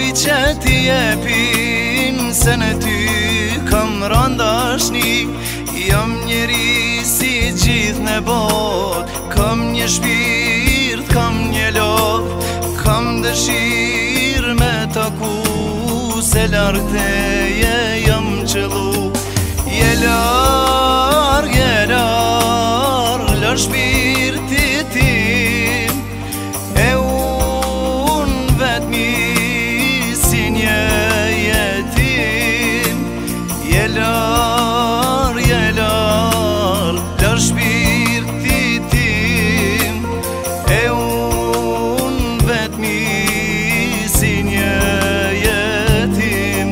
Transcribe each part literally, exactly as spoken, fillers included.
që ti jepim, se në ty kam randashni. Jam njeri si gjithë në bot, kam një shpirt, kam një lot, kam dëshirë me taku, se larg teje jam qëllu. Je larg, je larg, larg shpirtit tim, e unë vetëmi si një jetim. Je larg, je larg, larg shpirtit tim, e unë vetëmi si një jetim.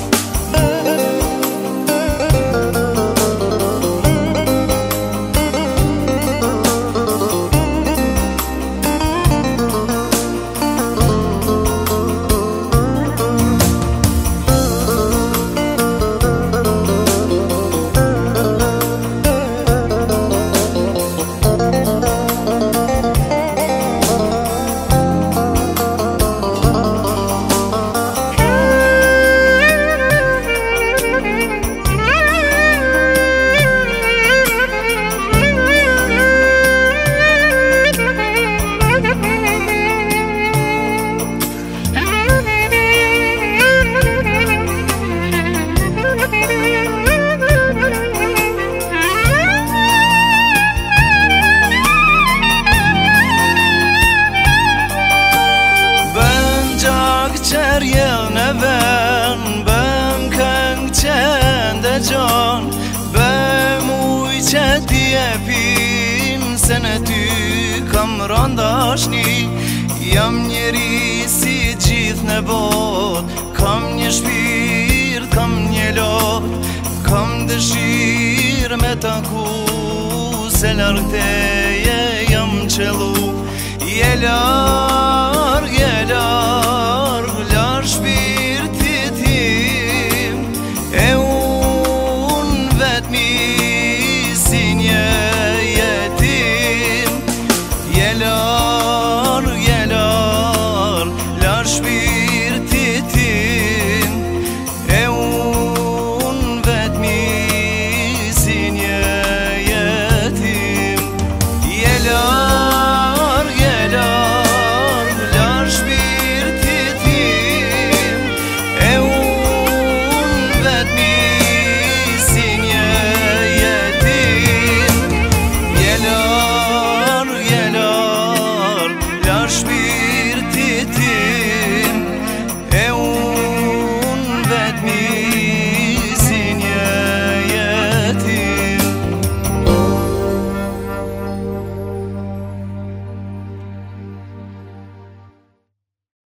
Qërjel në ven, bëm këngë qëndë gjon, bëm uj që ti jepim, se në ty kam randashni. Jam njeri si gjithë në bot, kam një shpirt, kam një lot, kam dëshirë me taku, se larg teje jam qëllu. Je larg